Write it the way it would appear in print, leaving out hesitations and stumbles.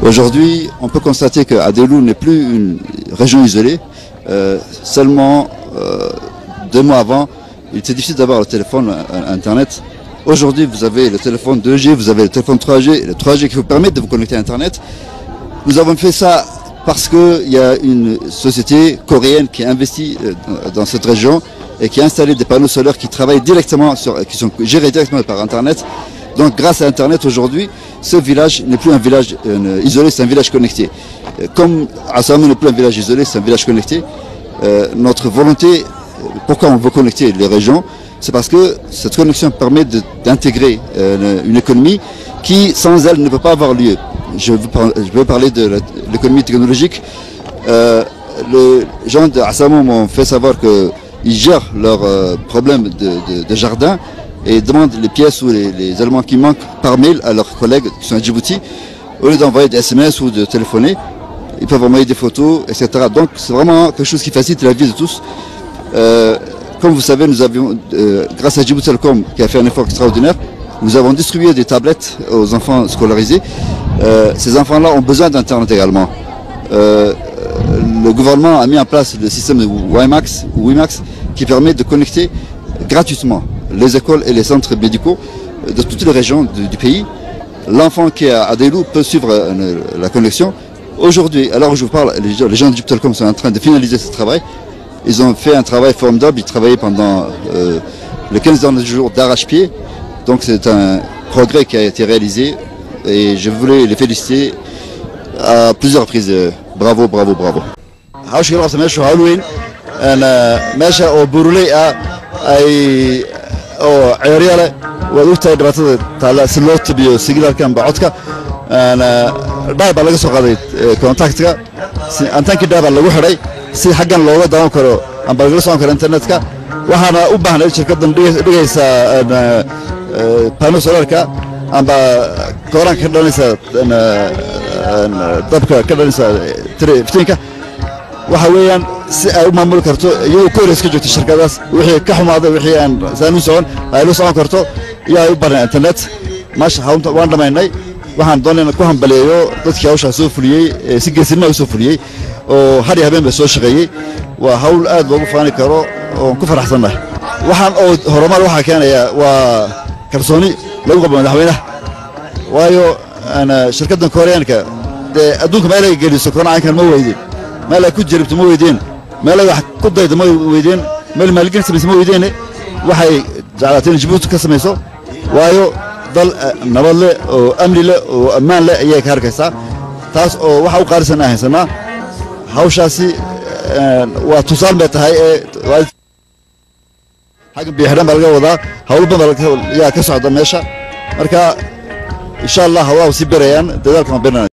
Aujourd'hui, on peut constater que Adelou n'est plus une région isolée. Seulement 2 mois avant, il était difficile d'avoir le téléphone Internet. Aujourd'hui, vous avez le téléphone 2G, vous avez le téléphone 3G, et le 3G qui vous permet de vous connecter à Internet. Nous avons fait ça parce qu'il y a une société coréenne qui investit dans cette région et qui a installé des panneaux solaires qui travaillent directement qui sont gérés directement par Internet. Donc grâce à Internet aujourd'hui, ce village n'est plus un village isolé, c'est un village connecté. Comme Assamou n'est plus un village isolé, c'est un village connecté. Notre volonté, pourquoi on veut connecter les régions, c'est parce que cette connexion permet d'intégrer une économie qui, sans elle, ne peut pas avoir lieu. Je veux parler de l'économie technologique. Les gens d'Assamou m'ont fait savoir qu'ils gèrent leurs problèmes de jardin et demandent les pièces ou les éléments qui manquent par mail à leurs collègues qui sont à Djibouti. Au lieu d'envoyer des SMS ou de téléphoner, ils peuvent envoyer des photos, etc. Donc c'est vraiment quelque chose qui facilite la vie de tous. Comme vous savez, nous avions, grâce à Djibouti Telecom, qui a fait un effort extraordinaire, nous avons distribué des tablettes aux enfants scolarisés. Ces enfants-là ont besoin d'Internet également. Le gouvernement a mis en place le système de WiMax qui permet de connecter gratuitement les écoles et les centres médicaux de toutes les régions du pays. L'enfant qui est à Adelou peut suivre la connexion. Aujourd'hui, alors où je vous parle, les gens de Djibouti Telecom sont en train de finaliser ce travail. Ils ont fait un travail formidable, ils travaillaient pendant les 15 derniers jours d'arrache-pied. Donc c'est un progrès qui a été réalisé et je voulais les féliciter à plusieurs reprises. Bravo, bravo, bravo. oo ceeriya leh waad ogtahay dhibaatada taala si loo tabiyo signalkan bacodka dhaab laga soo qaaday contactka si antankii dhaab lagu xiray si xaggan looga daawan karo amba laga soo karo internetka waxaana u baahnay shirkaddan dhigaysa panel solarka amba koran ka dhanaysa dabka ka dhanaysa iftiinka waxa weeyaan si ay u maamuli karto iyadoo koreys ka joogto shirkadaas wixii ka xumaaday wixii aan saan u socon ay la socon karto yaa u baahan internet maash hawnta waan dhamaynay waxaan doonaynaa ku hambaleeyo dadkii hawsha soo fuliyay si geesinimo u soo fuliyay oo har iyo habeen ba soo shaqeeyay waa hawl aad loogu faani karo oo ku faraxsanahay waxaan oo horumar waxa keenaya waa kalsooni lagu qabo madaxweynaha waayo ana shirkaddan koreanka adduunka meel ay geliso koonaan ma weydin meel ay ku jiribto ma weydin meel ay wax ku daydo ma weydin meel maalgelin samayso ma weydin waxay jacalateen Djibouti ka samayso waayo dal nabad leh oo amni leh oo ammaan leh ayay ka harkaysaa taas oo waxa u qaarsanaa haysanaa hawshaasi waa tusaale bay tahay xagga biixran baa laga wadaa hawl badan yaa ka socda meesha marka insha Allah waa si barayaan dadaalka ma beenana